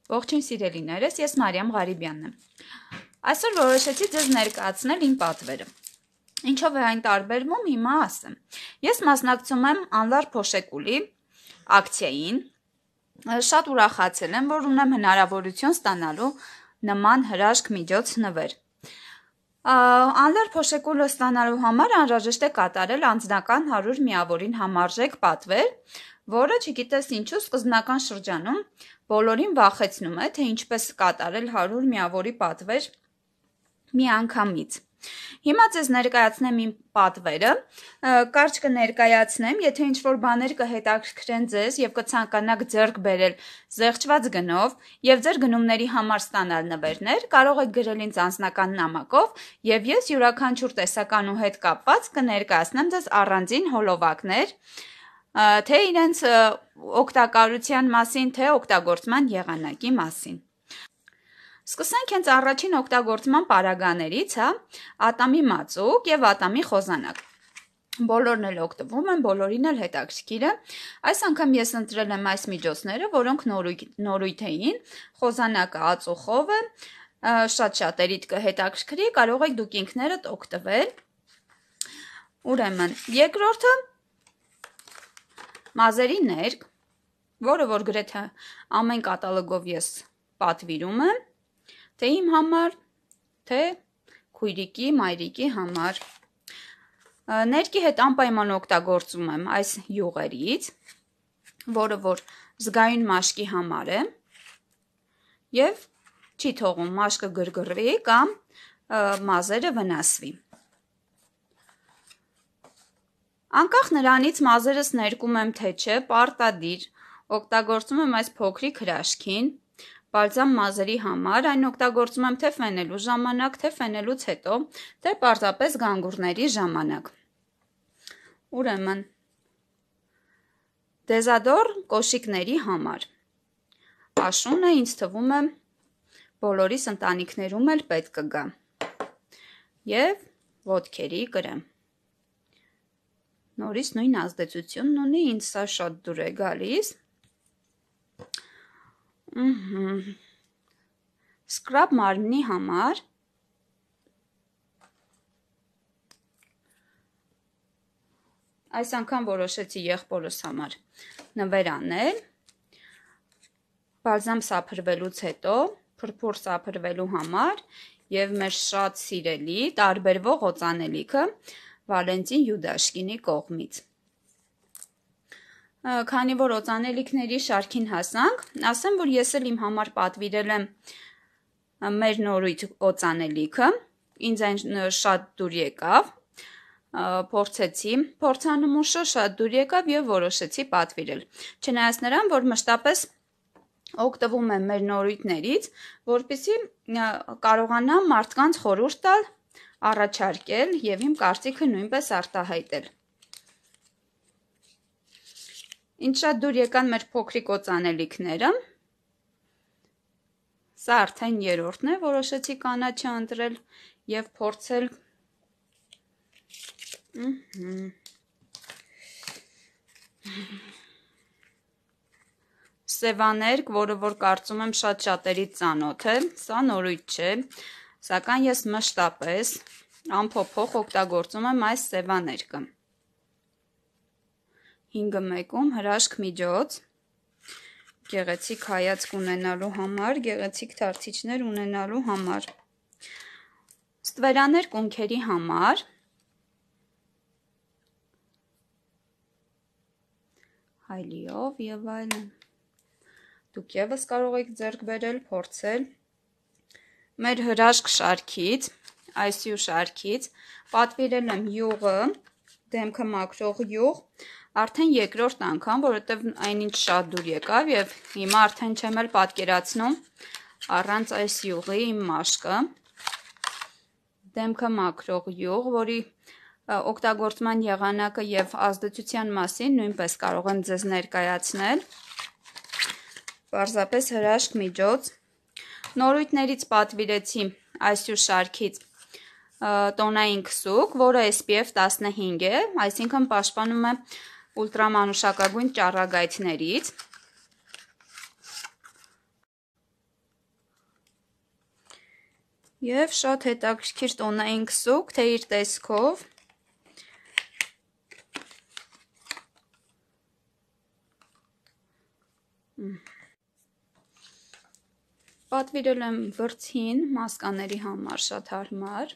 Ողջույն սիրելիներս, ես Մարիամ Ղարիբյանն եմ։ Այսօր որոշեցի ձեզ ներկայացնել իմ պատվերը։ Ինչով է այն տարբերվում, հիմա ասեմ։ Ես մասնակցում եմ Անլար Փոշեկուլի ակցիային։ Շատ ուրախացել եմ, որ ունեմ հնարավորություն ստանալու նման հրաշք միջոց նվեր։ Անլար Փոշեկուլը ստանալու համար անհրաժեշտ է կատարել անձնական 100 միավորին համարժեք պատվեր, որը չգիտես ինչու սկզբնական շրջանում բոլորին վախեցնում է, թե ինչպես կատարել 100 միավորի պատվեր միանգամից։ Հիմա ձեզ ներկայացնեմ իմ պատվերը, կարճ կներկայացնեմ, եթե ինչ-որ բաներ կհետաքրքրեն ձեզ և կցանկանաք ձեռք բերել զեղչված գնով և ձեր գնումների համար ստանալ նվերներ, կարող եք գրել ինձ անձնական նամակով և ես յուրաքանչյուր տեսականու հետ կապված կներկայացնեմ ձեզ առանձին հոլովակներ, թե իրենց օգտակարության մասին, թե օգտագործման եղանակի մասին։ Սկսենք հենց առաջին օգտագործման պարագաներից, ատամի մածուկ և ատամի խոզանակ։ Բոլորն էլ օգտվում են, բոլորին էլ հետաքրքիր է։ Այս անգամ ես ընտրել եմ այս միջոցները, որոնք նորույթ էին, խոզանակը ածուխով է, շատ շատերիդ կհետաքրքրի, կարող եք դուք ինքներդ օգտվել։ Ուրեմն, երկրորդը մազերի ներկ, որը որ գրեթե ամեն կատալոգով ես պատվիրում եմ, թե իմ համար, թե քույրիկի, մայրիկի համար։ Ներկի հետ անպայման օգտագործում եմ այս յուղերից, որը որ զգայուն մաշկի համար է և չի թողում մաշկը գրգռվի կամ մազերը վնասվի։ Անկախ նրանից մազերս ներկում եմ թե չէ, պարտադիր օգտագործում եմ այս փոքրիկ հրաշքին, բալզամ մազերի համար, այն օգտագործում եմ թե ֆենելու ժամանակ, թե ֆենելուց հետո, թե պարզապես գանգուրների ժամանակ։ Ուրեմն, դեզադոր կոշիկների համար։ Աշունը ինձ թվում է բոլորիս ընտանիքներում էլ պետք կգա։ Եվ ոտքերի կրեմ։ Նորից նույն ազդեցությունն ունի, ինձ սա շատ դուր է գալիս։ Սկրաբ մարմնի համար այս անգամ որոշեցի եղբորս համար նվեր անել, բալզամ սափրվելուց հետո, փրփուր սափրվելու համար և մեր շատ սիրելի տարբերվող օծանելիքը Վալենտին Յուդաշկինի կողմից։ Քանի որ օծանելիքների շարքին հասանք, ասեմ, որ ես էլ իմ համար պատվիրել եմ մեր նորույթ օծանելիքը, ինձ այն շատ դուր եկավ, փորձեցի, փորձանմուշը շատ դուր եկավ և որոշեցի պատվիրել, չնայած նրան, որ մշտապես օգտվում եմ մեր նորույթներից, որպեսզի կարողանամ մարդկանց խորհուրդ տալ, առաջարկել և իմ կարծիքը նույնպես արտահայտել։ Ինչ շատ դուր եկան մեր փոքրիկ օծանելիքները, սա արդեն երրորդն է, որոշեցի կանաչը ընտրել և փորձել։ Սևաներկ, որը որ կարծում եմ շատ շատերից ծանոթ է, սա նորույթ չէ, սակայն ես մշտապես անփոփոխ օգտագործում եմ այս սևաներկը։ 5-1 հրաշք միջոց, գեղեցիկ հայացք ունենալու համար, գեղեցիկ թարթիչներ ունենալու համար, ստվերաներկ ունքերի համար, հայլիով և այլն, դուք ևս կարող եք ձեռք բերել, փորձել, մեր հրաշք շարքից, ICU շարքից, պատվիրել եմ յուղը, դեմքը մաքրող յուղ, արդեն երկրորդ անգամ, որովհետև այնինչ շատ դուր եկավ և հիմա արդեն չեմ էլ պատկերացնում առանց այս յուղի իմ մաշկը, դեմքը մաքրող յուղ, որի օգտագործման եղանակը և ազդեցության մասին նույնպես կարող եմ ձեզ ներկայացնել, պարզապես հրաշք միջոց, նորույթներից պատվիրեցի ICU շարքից տոնային քսուկ, որը SPF 15 է, այսինքն պաշտպանում է ուլտրամանուշակագույն ճառագայթներից, Եվ շատ հետաքրքիր տոնային քսուկ, թե իր տեսքով։ Պատվիրել եմ վրձին մասկաների համար շատ հարմար։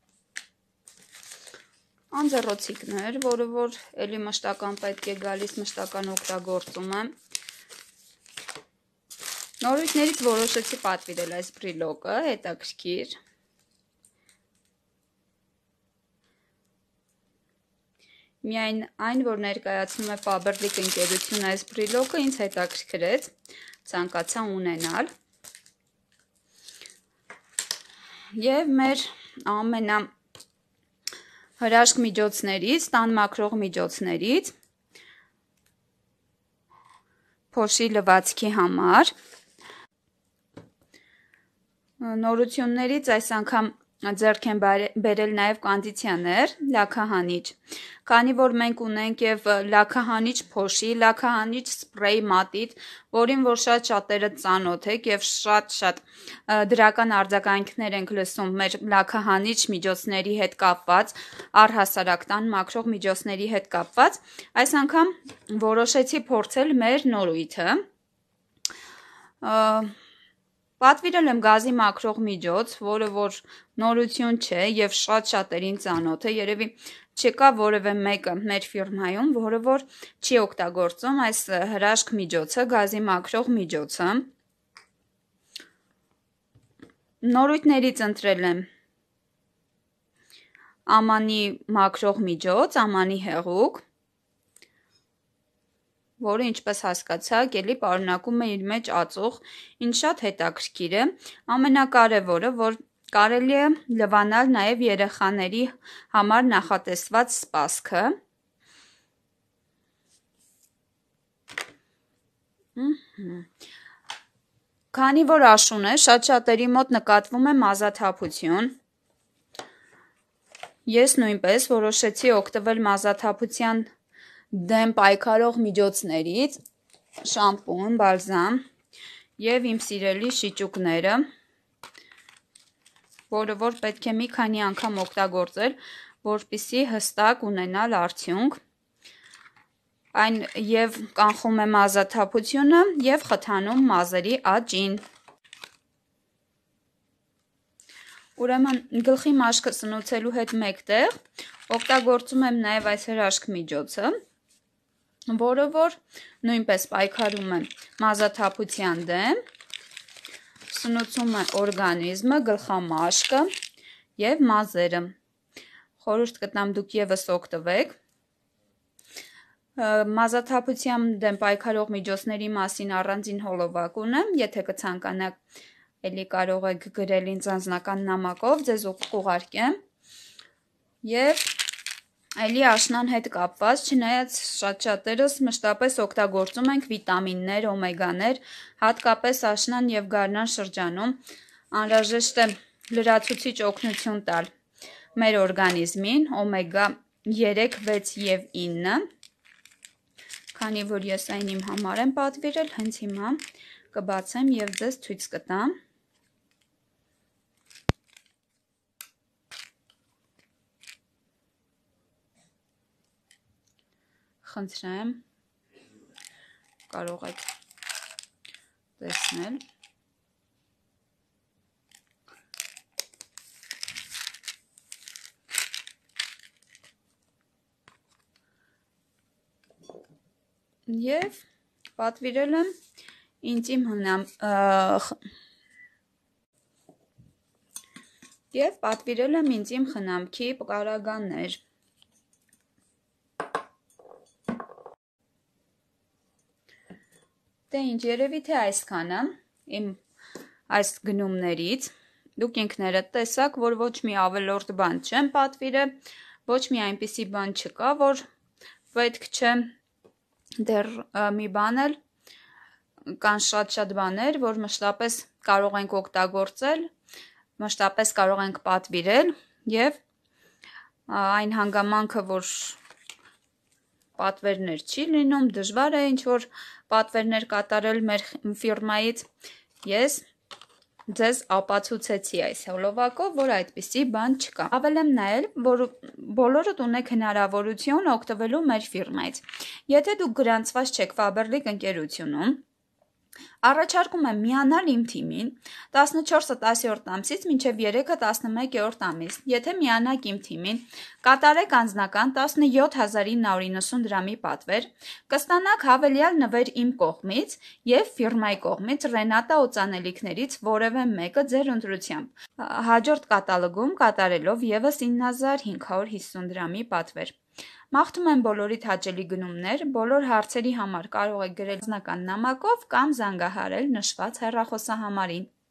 Անձեռոցիկներ, որը որ էլի մշտական պետք է գալիս, մշտական օգտագործում եմ։ Նորույթներից որոշեցի պատվիրել այս բրիլոկը, հետաքրքիր։ Միայն այն, որ ներկայացնում է Faberlic ընկերությունը այս բրիլոկը, ինձ հետաքրքրեց, ցանկացա ունենալ։ Եվ մեր հրաշք միջոցներից, տան մաքրող միջոցներից, փոշի լվացքի համար, նորություններից այս անգամ ձեռք են բերել նաև կոնդիցիոներ, լաքահանիչ, քանի որ մենք ունենք և լաքահանիչ փոշի, լաքահանիչ սպրեյ մատիտ, որին որ շատերը ծանոթ եք և շատ դրական արձագանքներ ենք լսում մեր լաքահանիչ միջոցների հետ կապված, առհասարակ տան մաքրող միջոցների հետ կապված, այս անգամ որոշեցի փորձել մեր նորույթը։ Պատվիրել եմ գազի մաքրող միջոց, որը որ նորություն չէ և շատերին ծանոթ է, երևի չկա որևէ մեկը մեր ֆիրմայում, որը որ չի օգտագործում այս հրաշք միջոցը, գազի մաքրող միջոցը։ Նորույթներից ընտրել եմ ամանի մաքրող միջոց, ամանի հեղուկ, որը ինչպես հասկացաք, էլի պարունակում է իր մեջ ածուխ, ինչ շատ հետաքրքիր է, ամենակարևորը, որ կարելի է լվանալ նաև երեխաների համար նախատեսված սպասքը։ Քանի որ աշուն է, շատերի մոտ նկատվում է մազաթափություն, ես նույնպես որոշեցի օգտվել մազաթափության դեմ պայքարող միջոցներից, շամպուն, բալզամ և իմ սիրելի շիճուկները, որը որ պետք է մի քանի անգամ օգտագործել, որպեսզի հստակ ունենալ արդյունք, այն և կանխում է մազաթափությունը և խթանում մազերի աճին։ Ուրեմն գլխի մաշկը սնուցելու հետ մեկտեղ օգտագործում եմ նաև այս հրաշք միջոցը, որը որ նույնպես պայքարում է մազաթափության դեմ, սնուցում է օրգանիզմը, գլխամաշկը և մազերը։ Խորհուրդ կտամ դուք ևս օգտվեք։ Մազաթափության դեմ պայքարող միջոցների մասին առանձին հոլովակ ունեմ, եթե կցանկանաք, էլի կարող եք գրել ինձ անձնական նամակով, ձեզ կուղարկեմ։ Եվ էլի աշնան հետ կապված, չնայած շատերս մշտապես օգտագործում ենք վիտամիններ, օմեգաներ, հատկապես աշնան և գարնան շրջանում անհրաժեշտ է լրացուցիչ օգնություն տալ մեր օրգանիզմին, օմեգա 3, 6 և 9, քանի որ ես այն իմ համար եմ պատվիրել, հենց հիմա կբացեմ և ձեզ ցույց կտամ։ Խնդրեմ, կարող եք տեսնել։ Եվ պատվիրել եմ ինձ իմ խնամքի պարագաներ։ Դե ինչ, երևի թե այսքանը իմ այս գնումներից, դուք ինքներդ տեսաք, որ ոչ մի ավելորդ բան չեմ պատվիրել, ոչ մի այնպիսի բան չկա, որ պետք չէ, դեռ մի բան էլ, կան շատ բաներ, որ մշտապես կարող ենք օգտագործել, մշտապես կարող ենք պատվիրել և այն հանգամանքը, որ պատվերներ չի լինում, դժվար է ինչ-որ պատվերներ կատարել մեր ֆիրմայից, ես ձեզ ապացուցեցի այս հոլովակով, որ այդպիսի բան չկա։ Ավելեմ նայել, որ բոլորդ ունեք հնարավորություն օգտվելու մեր ֆիրմայից։ Եթե դուք գրանցված չեք Faberlic ընկերությունում, առաջարկում եմ միանալ իմ թիմին 14-ը 10-րդ ամսից մինչև 3-ը 11-րդ ամիս։ Եթե միանաք իմ թիմին, կատարեք անձնական 17,990 դրամի պատվեր, կստանաք հավելյալ նվեր իմ կողմից և ֆիրմայի կողմից Ռենատա օծանելիքներից որևէ մեկը ձեր ընտրությամբ, հաջորդ կատալոգում կատարելով ևս 9,550 դրամի պատվեր։ Մաղթում եմ բոլորիդ հաճելի գնումներ, բոլոր հարցերի համար կարող եք գրել անձնական նամակով կամ զանգահարել նշված հեռախոսահամարին։